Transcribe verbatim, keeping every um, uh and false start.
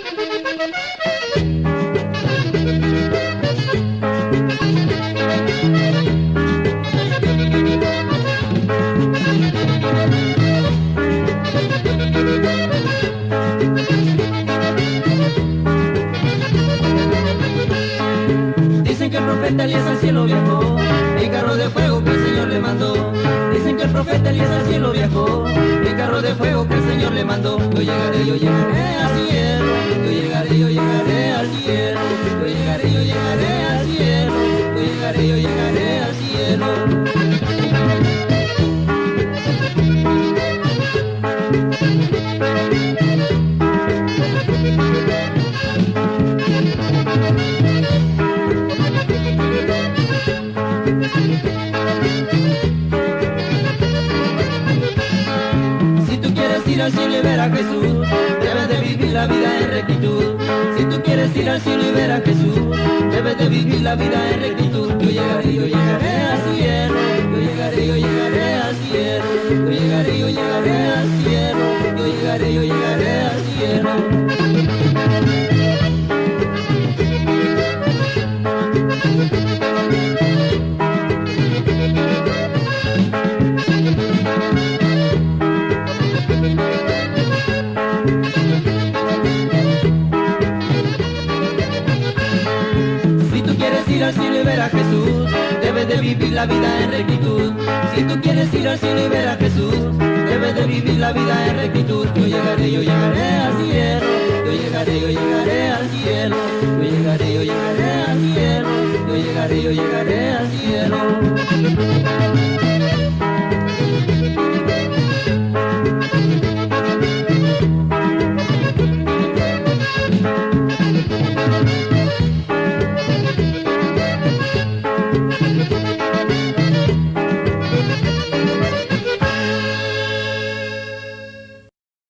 Dicen que el profeta Elías al cielo viajó en carro de fuego que el Señor le mandó. Dicen que el profeta Elías al cielo viajó en carro de fuego que el Señor le mandó. Yo llegaré, yo llegaré al cielo, yo llegaré, yo llegaré al cielo, yo llegaré, yo llegaré al cielo, yo llegaré, yo llegaré al cielo. Si tú quieres ir al cielo y ver a Jesús, debes de vivir la vida en rectitud. Si tú quieres ir al cielo y ver a Jesús, debes de vivir la vida en rectitud. Yo llegaré, yo llegaré al cielo, yo llegaré, yo llegaré al cielo, yo llegaré, yo llegaré al cielo, yo llegaré, yo llegaré al cielo. Ir al cielo y ver a Jesús, debes de vivir la vida en rectitud. Si tú quieres ir al cielo y ver a Jesús, debes de vivir la vida en rectitud. Yo llegaré, yo llegaré al cielo, yo llegaré, yo llegaré al cielo, yo llegaré, yo llegaré al cielo, yo llegaré, yo llegaré